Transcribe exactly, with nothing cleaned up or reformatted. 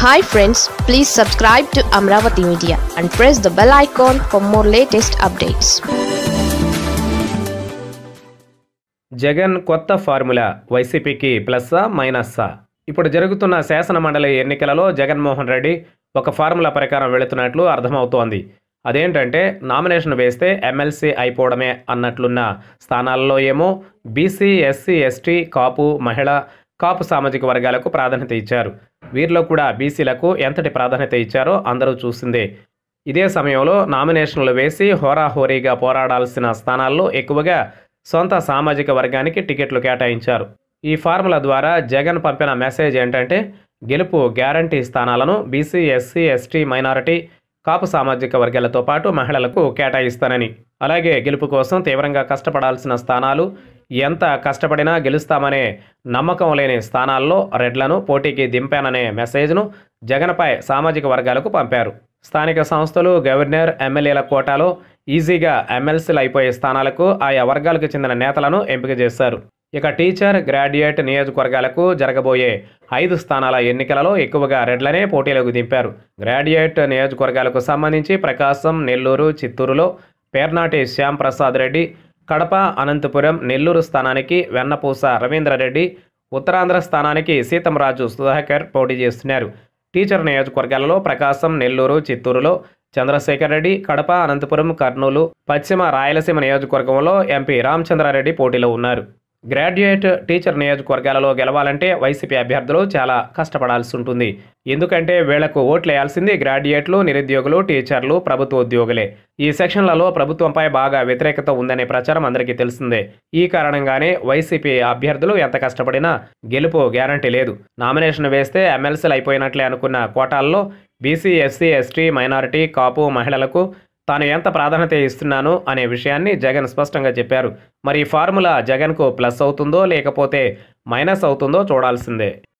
Hi friends, please subscribe to Amaravathi Media and press the bell icon for more latest updates. Jagan కొత్త formula వైసీపీకి ప్లస్సా మైనస్సా? ఇప్పుడు జరుగుతున్న శాసన మండలి ఎన్నికలలో జగన్మోహన్ రెడ్డి ఒక ఫార్ములా ప్రకారం వెళుతున్నట్లు అర్థమవుతోంది. అదేంటంటే నామినేషన్ వేస్తే ఎమ్మెల్సీ అయిపోవడమే అన్నట్లున్న స్థానాల్లో ఏమో బీసీ, ఎస్సీ, ఎస్టీ, కాపు, మహిళ, కాపు సామాజిక వర్గాలకు ప్రాధాన్యత ఇచ్చారు. వీరిలో కూడా బీసీలకు ఎంతటి ప్రాధాన్యత ఇచ్చారో అందరూ చూసిందే. ఇదే సమయంలో నామినేషన్లు వేసి హోరాహోరీగా పోరాడాల్సిన స్థానాల్లో ఎక్కువగా సొంత సామాజిక వర్గానికి టికెట్లు కేటాయించారు. ఈ ఫార్ములా ద్వారా జగన్ పంపిన మెసేజ్ ఏంటంటే గెలుపు గ్యారంటీ స్థానాలను BC, SC, ST, minority, Kapu సామాజిక వర్గాలతో పాటు మహిళలకు కేటాయిస్తానని, అలాగే గెలుపు కోసం తీవ్రంగా కష్టపడాల్సిన స్థానాలు, ఎంత కష్టపడినా గెలుస్తామనే నమ్మకం లేని స్థానాల్లో రెడ్లను పోటీకి దింపాననే మెసేజ్ను జగన్పై సామాజిక వర్గాలకు పంపారు. స్థానిక సంస్థలు, గవర్నర్, ఎమ్మెల్యేల కోటాలో ఈజీగా ఎమ్మెల్సీలు అయిపోయే స్థానాలకు ఆయా వర్గాలకు చెందిన నేతలను ఎంపిక చేశారు. ఇక టీచర్, గ్రాడ్యుయేట్ నియోజకవర్గాలకు జరగబోయే ఐదు స్థానాల ఎన్నికలలో ఎక్కువగా రెడ్లనే పోటీలకు దింపారు. గ్రాడ్యుయేట్ నియోజకవర్గాలకు సంబంధించి ప్రకాశం, నెల్లూరు, చిత్తూరులో పేర్నాటి శ్యామ్ ప్రసాద్ రెడ్డి, కడప, అనంతపురం, నెల్లూరు స్థానానికి వెన్నపూస రవీంద్రరెడ్డి, ఉత్తరాంధ్ర స్థానానికి సీతంరాజు సుధాకర్ పోటీ చేస్తున్నారు. టీచర్ నియోజకవర్గాలలో ప్రకాశం, నెల్లూరు, చిత్తూరులో చంద్రశేఖర్ రెడ్డి, కడప, అనంతపురం, కర్నూలు, పశ్చిమ రాయలసీమ నియోజకవర్గంలో ఎంపీ రామచంద్రారెడ్డి పోటీలో ఉన్నారు. గ్రాడ్యుయేట్ టీచర్ నియోజకవర్గాలలో గెలవాలంటే వైసీపీ అభ్యర్థులు చాలా కష్టపడాల్సి ఉంటుంది. ఎందుకంటే వీళ్లకు ఓట్లేయాల్సింది గ్రాడ్యుయేట్లు, నిరుద్యోగులు, టీచర్లు, ప్రభుత్వ ఉద్యోగులే. ఈ సెక్షన్లలో ప్రభుత్వంపై బాగా వ్యతిరేకత ఉందనే ప్రచారం అందరికీ తెలిసిందే. ఈ కారణంగానే వైసీపీ అభ్యర్థులు ఎంత కష్టపడినా గెలుపు గ్యారంటీ లేదు. నామినేషన్ వేస్తే ఎమ్మెల్సీలు అయిపోయినట్లే అనుకున్న కోటాల్లో BC, SC, ST, minority, Kapu, మహిళలకు తాను ఎంత ప్రాధాన్యత ఇస్తున్నాను అనే విషయాన్ని జగన్ స్పష్టంగా చెప్పారు. మరి ఈ ఫార్ములా జగన్కు ప్లస్ అవుతుందో లేకపోతే మైనస్ అవుతుందో చూడాల్సిందే.